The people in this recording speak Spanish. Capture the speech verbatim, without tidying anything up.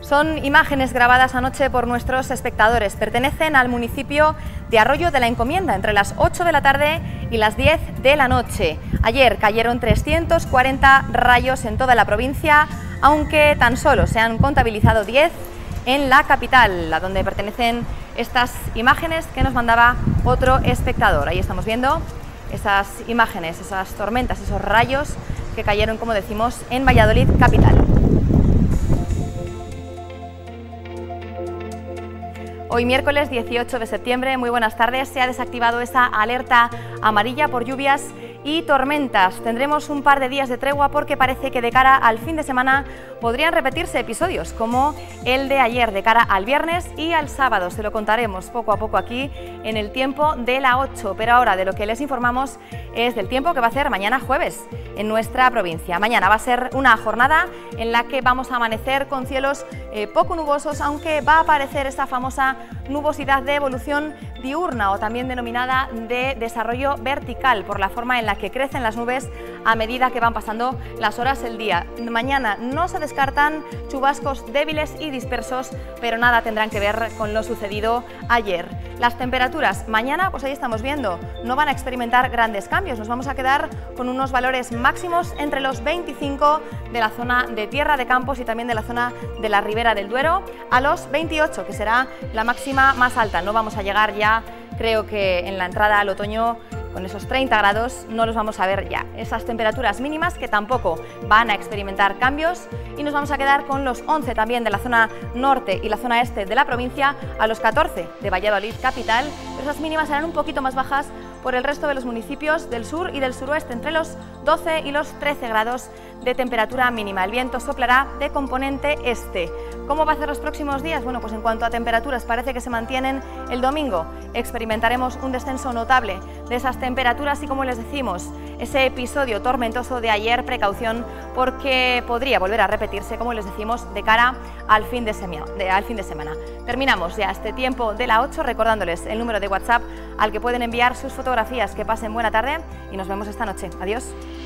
Son imágenes grabadas anoche por nuestros espectadores. Pertenecen al municipio de Arroyo de la Encomienda, entre las ocho de la tarde y las diez de la noche. Ayer cayeron trescientos cuarenta rayos en toda la provincia, aunque tan solo se han contabilizado diez en la capital, a donde pertenecen estas imágenes que nos mandaba otro espectador. Ahí estamos viendo esas imágenes, esas tormentas, esos rayos que cayeron, como decimos, en Valladolid capital. Hoy miércoles dieciocho de septiembre, muy buenas tardes, se ha desactivado esa alerta amarilla por lluvias y tormentas. Tendremos un par de días de tregua porque parece que de cara al fin de semana podrían repetirse episodios como el de ayer, de cara al viernes y al sábado. Se lo contaremos poco a poco aquí en el tiempo de la ocho, pero ahora de lo que les informamos es del tiempo que va a hacer mañana jueves en nuestra provincia. Mañana va a ser una jornada en la que vamos a amanecer con cielos eh, poco nubosos, aunque va a aparecer esta famosa nubosidad de evolución diurna o también denominada de desarrollo vertical por la forma en la que crecen las nubes a medida que van pasando las horas del día. Mañana no se descartan chubascos débiles y dispersos, pero nada tendrán que ver con lo sucedido ayer. Las temperaturas mañana, pues ahí estamos viendo, no van a experimentar grandes cambios. Nos vamos a quedar con unos valores máximos entre los veinticinco de la zona de Tierra de Campos y también de la zona de la Ribera del Duero a los veintiocho, que será la máxima más alta. No vamos a llegar ya, creo que en la entrada al otoño, con esos treinta grados no los vamos a ver ya. Esas temperaturas mínimas que tampoco van a experimentar cambios y nos vamos a quedar con los once también de la zona norte y la zona este de la provincia a los catorce de Valladolid capital, pero esas mínimas serán un poquito más bajas por el resto de los municipios del sur y del suroeste, entre los doce y los trece grados de temperatura mínima. El viento soplará de componente este. ¿Cómo va a ser los próximos días? Bueno, pues en cuanto a temperaturas parece que se mantienen el domingo. Experimentaremos un descenso notable de esas temperaturas y, como les decimos, ese episodio tormentoso de ayer, precaución porque podría volver a repetirse, como les decimos, de cara al fin de semana. De, al fin de semana. Terminamos ya este tiempo de la ocho recordándoles el número de WhatsApp al que pueden enviar sus fotografías. Que pasen buena tarde y nos vemos esta noche. Adiós.